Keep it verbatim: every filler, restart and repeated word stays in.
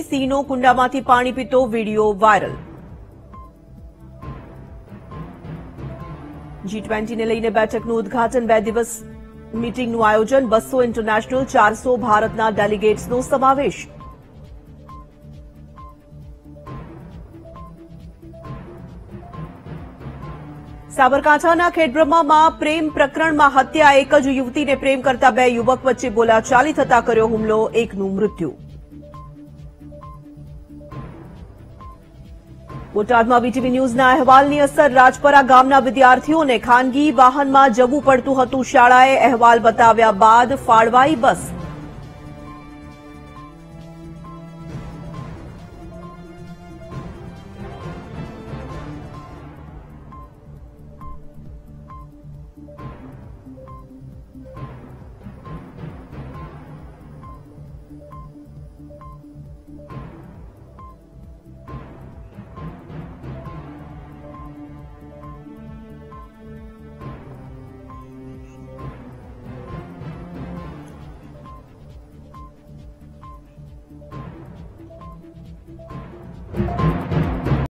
સિંહનો કુંડામાંથી પાણી પીતો video viral. જી ટ્વેન્ટીને લઈને બેઠકનું ઉદઘાટન, બે દિવસ મીટિંગનું આયોજન, બસો ઇન્ટરનેશનલ, ચારસો ભારતના ડેલિગેટ્સનો સમાવેશ। સાબરકાંઠાના ખેડબ્રહ્મામાં પ્રેમ પ્રકરણમાં હત્યા, એક જ યુવતીને પ્રેમ કરતા બે યુવક વચ્ચે બોલાચાલી થતા કર્યો હુમલો, એકનું મૃત્યુ। બોટાદમાં વીટીવી ન્યૂઝના અહેવાલની અસર, રાજપરા ગામના વિદ્યાર્થીઓને ખાનગી વાહનમાં જવું પડતું હતું શાળાએ, અહેવાલ બતાવ્યા બાદ ફાળવાઈ બસ।